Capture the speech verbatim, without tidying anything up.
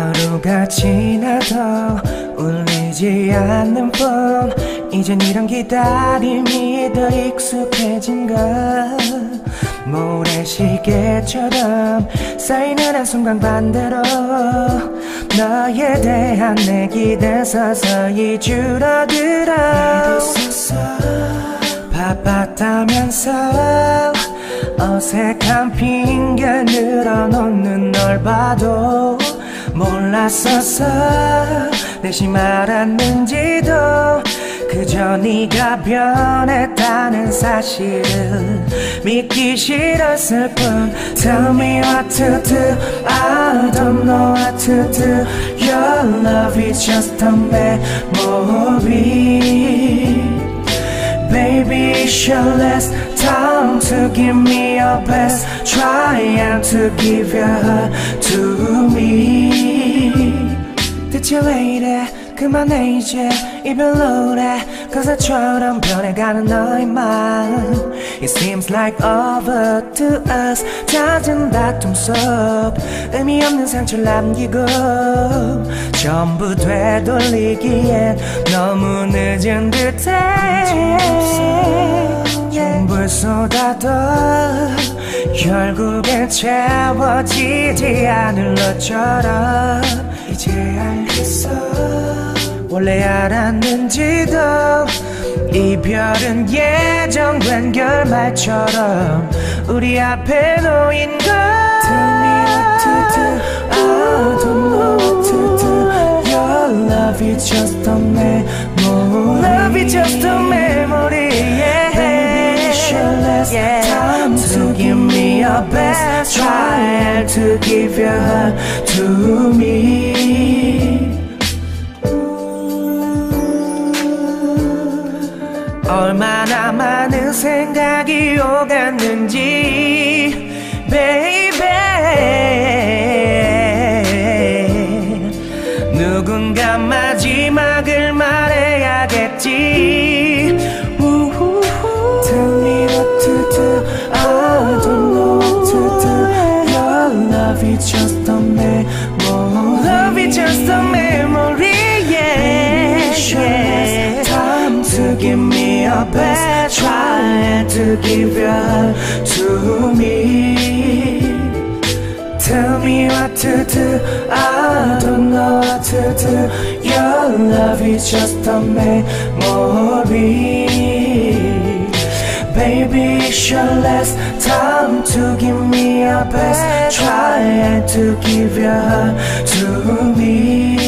하루가 지나도 울리지 않는 폰 이젠 이런 기다림이 더 익숙해진 것 모래시계처럼 쌓이는 한순간 반대로 너에 대한 내 기대 서서히 줄어들어 바빴다면서 어색한 핑계 늘어놓는 널 봐도 몰랐었어 내심 알았는지도 그저 네가 변했다는 사실을 믿기 싫었을 뿐 Tell me what to do I don't know what to do Your love is just a memory Baby, it's your last time to give me your best Trying to give your heart to me 대체 왜 이래 그만해 이제 이별로 해 가사처럼 변해가는 너의 말 It seems like over to us 잦은 다툼 속 의미 없는 상처를 남기고 전부 되돌리기엔 너무 늦은 듯해 전부 쏟아도 결국엔 채워지지 않을 너처럼 이제 알겠어 원래 알았는지도 이별은 예정된 결말처럼 우리 앞에 놓인 걸 Tell me what to do I don't know what to do Your love is just a memory Love is just a memory yeah. Baby, it's your last yeah. time to give me your best Try to give your heart to me 얼마나 많은 생각이 오갔는지 baby 누군가 마지막을 말해야겠지 Tell me what to do I don't know what to do Your love is just a memory Love is just a memory yeah, yeah. Time to give me your best Try to give your heart to me Tell me what to do I don't know what to do Your love is just a memory Baby, it's your last time to give me your best Try to give your heart to me